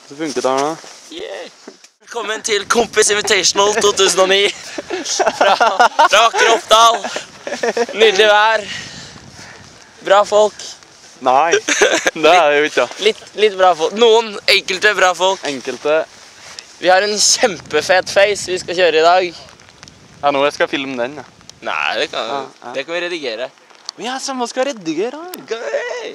Så funket det her nå. Yeah. Velkommen til Kompis Invitational 2009 fra Aker Oppdal. Nydelig vær. Bra folk. Nei, det er det jo ikke. Litt bra folk. Noen enkelte bra folk. Enkelte. Vi har en kjempefet face vi skal kjøre i dag. Ja, nå skal jeg filme den, ja. Nei, det kan vi redigere. Ja, så må skal redigere. Gøy!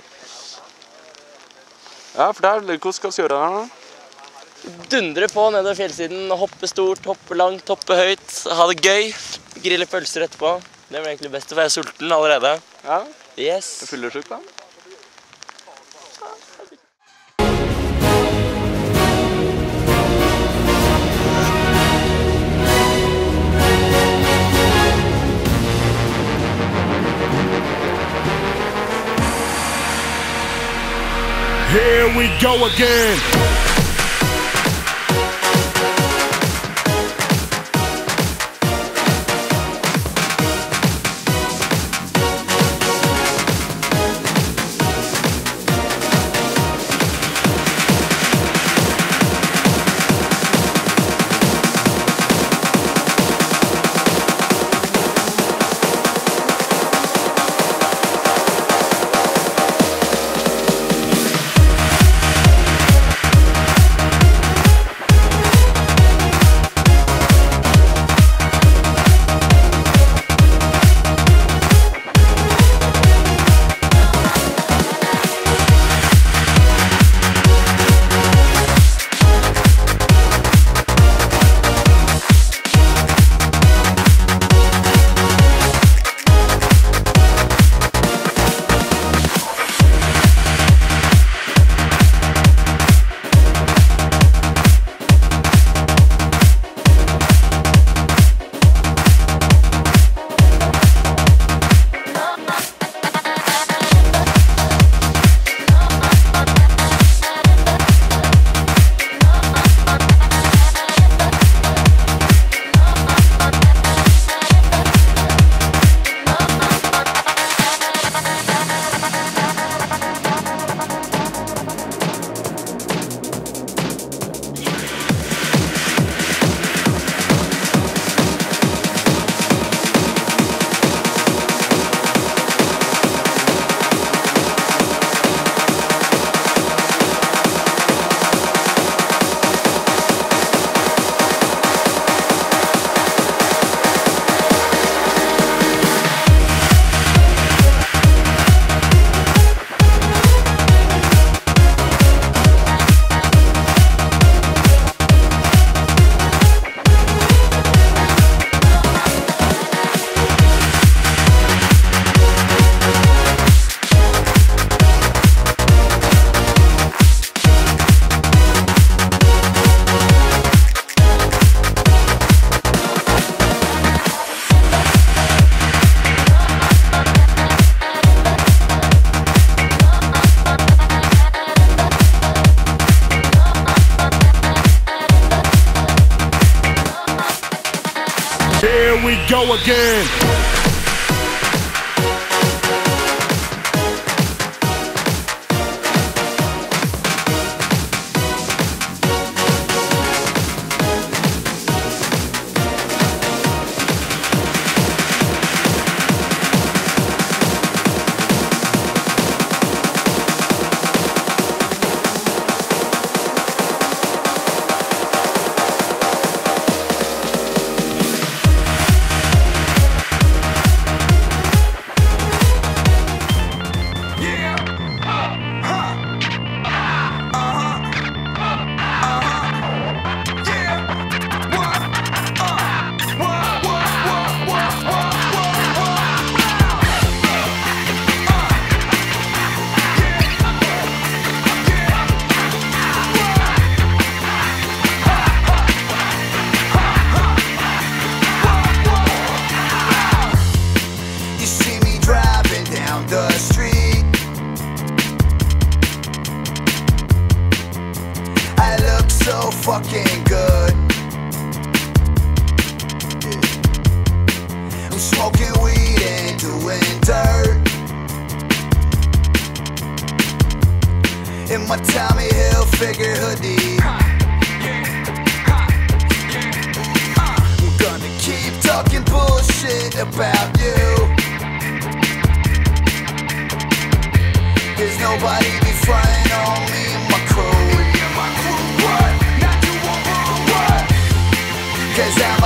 Ja, fortell, hvordan skal vi gjøre det her nå? Dundre på nedover fjellsiden, hoppe stort, hoppe langt, hoppe høyt, ha det gøy. Grille pølser etterpå. Det blir egentlig best, for jeg er sulten allerede. Ja, Yes. jeg fyller sjuk da. Here we go again. Here we go again. Fucking good. I'm smoking weed and doing dirt. in my Tommy Hilfiger hoodie. I'm gonna keep talking bullshit about you. There's nobody be frontin' on me and my crew. Cause I'm